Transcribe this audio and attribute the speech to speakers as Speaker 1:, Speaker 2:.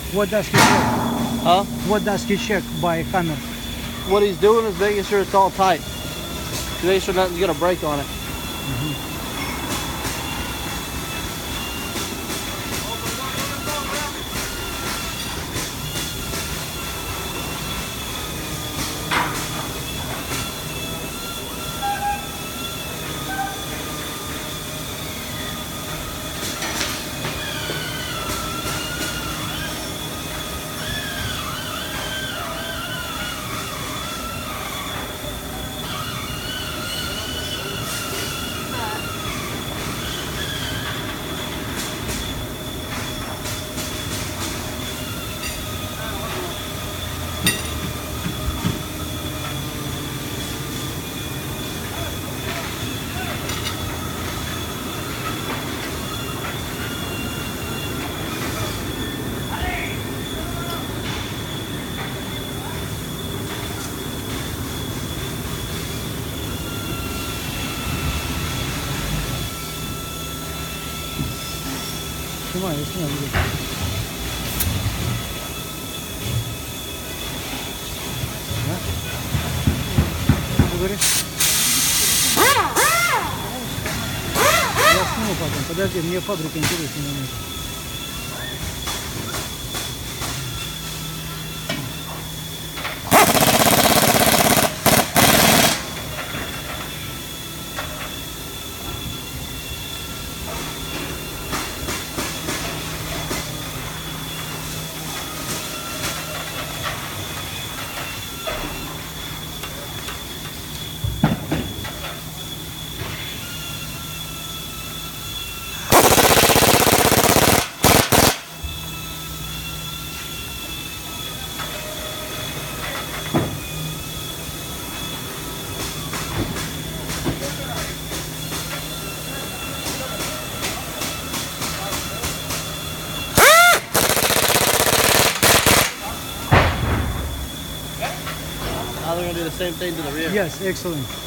Speaker 1: What does he check?
Speaker 2: Huh?
Speaker 1: What does he check by hammer?
Speaker 2: What he's doing is making sure it's all tight. Making sure nothing's gonna break on it.
Speaker 1: Снимай, я снимаю. Да? Что говоришь? Я сниму потом. Подожди, мне фабрика интереснее немножко.
Speaker 2: Now they're gonna do the same thing to the rear.
Speaker 1: Yes, excellent.